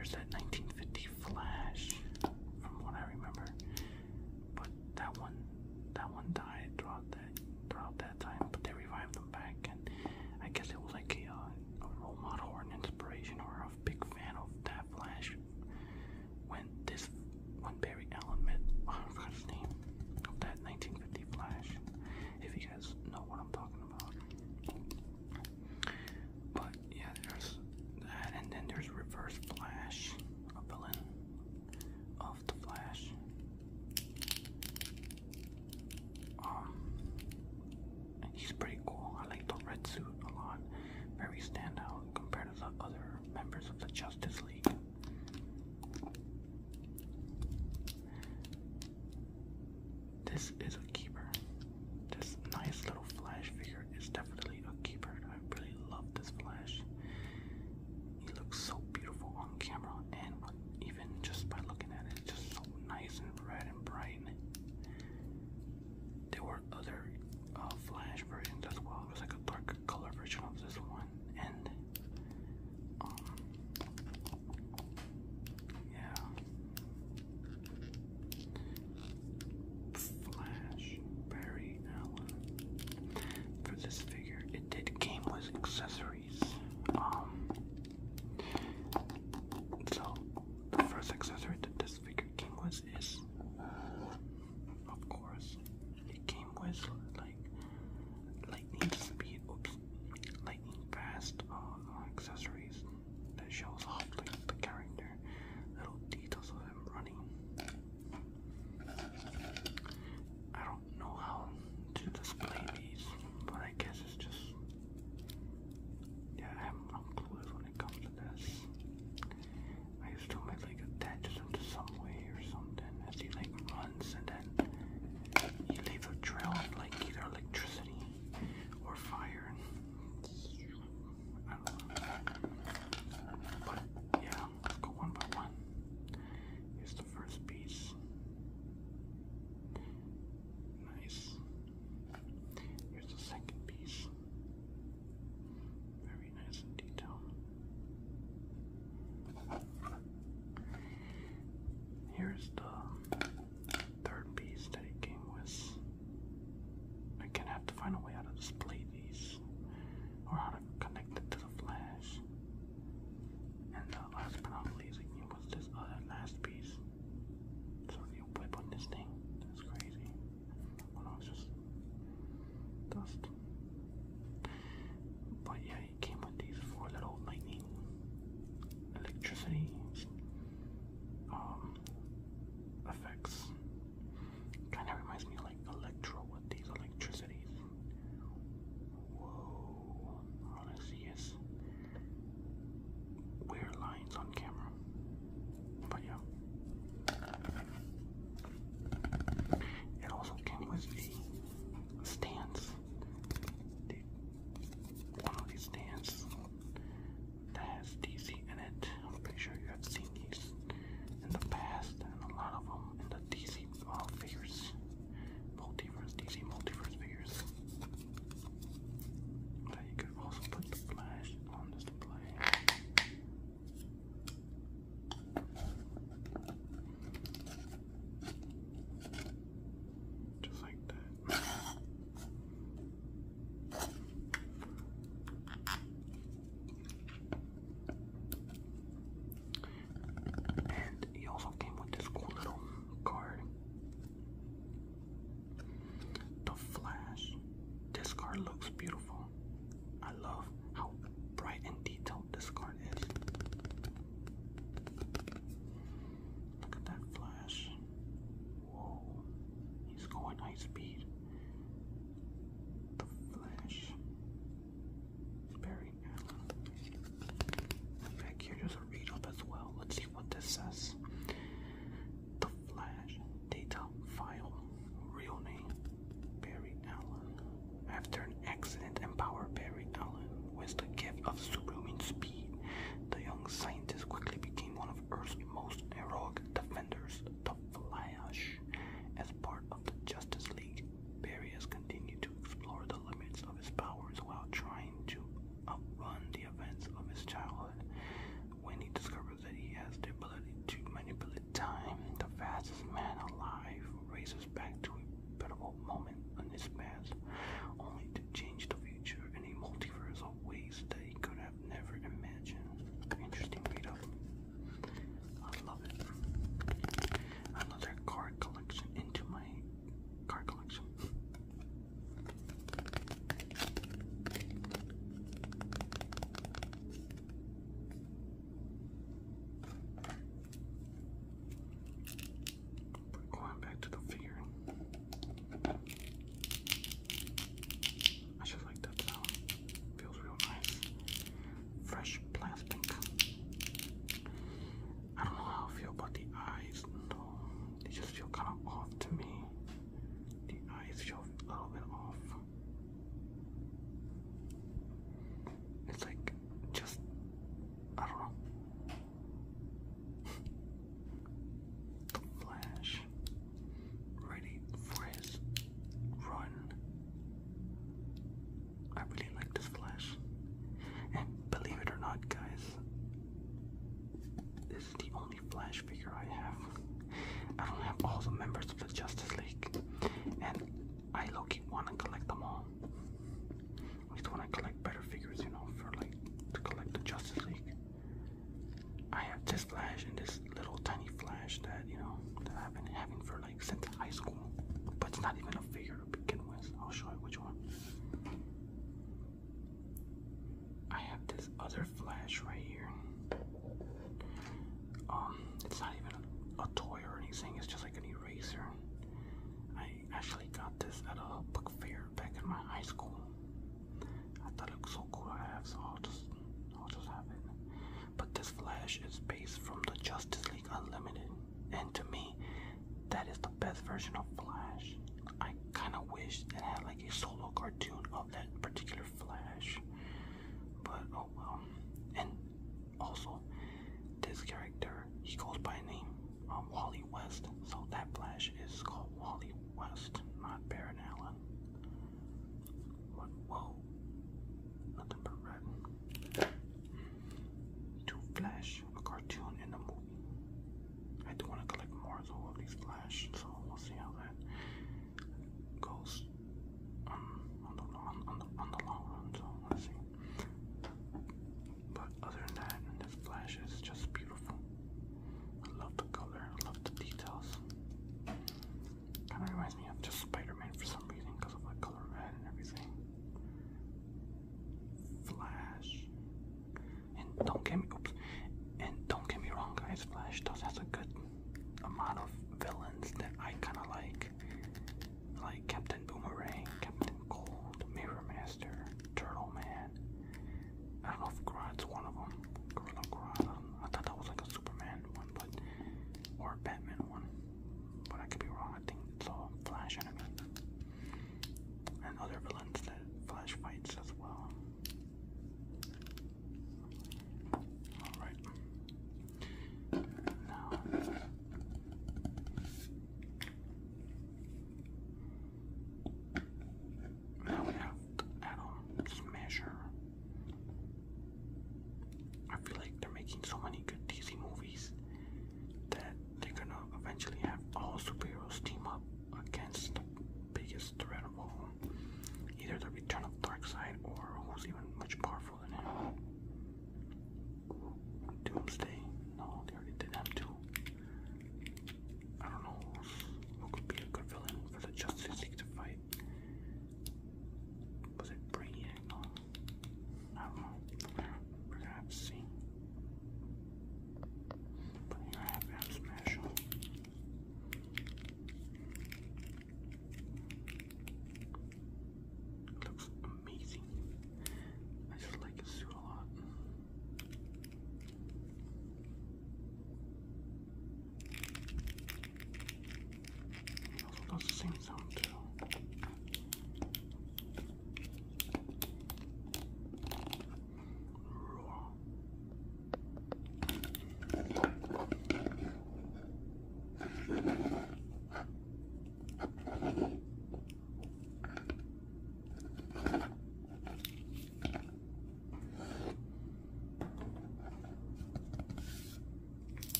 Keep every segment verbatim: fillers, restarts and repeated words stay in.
there's that nineteen fifty Flash, from what I remember. But that one, that one died throughout that throughout that time. But they revived him back, and I guess it was like a, uh, a role model or an inspiration or a big fan of that Flash. When this, when Barry Allen met, oh, I forgot his name, of that nineteen fifty Flash. If you guys know what I'm talking about. But yeah, there's that, and then there's Reverse Flash, a villain of the Flash. Um, and he's pretty cool. I like the red suit a lot. Very standout compared to the other members of the Justice League. This is a keeper. This nice little Flash figure is definitely a keeper. I really love this Flash. He looks so beautiful on camera, and even just by looking at it, it's just so nice and red and bright. There were other uh, Flash versions as well. It was like a darker color version of this one, and um, yeah. Flash, Barry Allen. For this figure, it did came with accessories. Um, so the first accessory that this figure came with is, of course, it came with like lightning speed, oops, lightning fast uh, accessories that shows off like the character, little details of him running. I don't know how to display these, but I guess it's just, yeah, I'm, I'm clueless when it comes to this. I used to make like attaches him to some way or something as he like runs, and then he leaves a trail of like either electricity or fire. I don't know. But yeah, let's go one by one. Here's the first piece. Nice. Here's the second piece. Very nice in detail. Here's the third piece that it came with. I can have to find a way how to display these, or how to connect it to the Flash. And uh, last but not least, it came with this other last piece. So you whip on this thing. That's crazy. Oh no, it's just dust. But yeah, it came with these four little lightning electricity um, effects. Kind of reminds me of like Electro with these electricities. Whoa. All I see is weird lines on camera. But yeah. It also came with a stance. The, one of these stands that has D C in it. I'm pretty sure you have seen these in the past, and a lot of them in the D C uh, figures. Multiverse, D C multiverse figures. But you could also put the Flash on display. Just like that. And he also came with this cool little card. The Flash. This card looks beautiful. I love how bright and detailed this card is. Look at that Flash. Whoa. He's going high speed. The Flash. Barry Allen. Back here, there's a read up as well. Let's see what this says. The Flash. Data file. Real name. Barry Allen. After an accident, empower Barry Allen with the gift of superhuman speed. The young scientist quickly became one of Earth's most heroic defenders, the Flash. As part of the Justice League, Barry has continued to explore the limits of his powers while trying to outrun the events of his childhood. When he discovers that he has Flash figure I have. I don't have all the members of the Justice League, and I low-key want to collect them all. I just want to collect better figures, you know, for like to collect the Justice League. I have this Flash and this little tiny Flash that, you know, that I've been having for like since high school, but it's not even a figure to begin with. I'll show you which one. I have this other Flash right here. Um, it's not even a, a toy or anything. It's just like an eraser. I actually got this at a book fair back in my high school. I thought it was so cool to have, so I'll just, I'll just have it. But this Flash is based from the Justice League Unlimited, and to me, that is the best version of Flash. I kind of wish it had like a solo cartoon of that particular Flash, but oh well. And also, this character, he goes by name um, Wally West, so that Flash is called Wally West, not Barron Allen. What? Whoa, nothing but red. To Flash, a cartoon in the movie. I do want to collect more of these Flash, so we'll see how that goes um, on, the, on, on, the, on the long run, so let's see. But other than that, this Flash is just beautiful. I love the color, I love the details. Kind of reminds me of just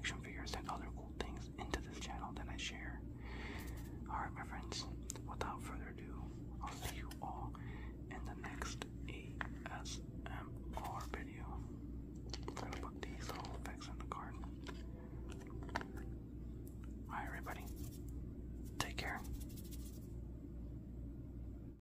action figures and other cool things into this channel that I share. Alright, my friends,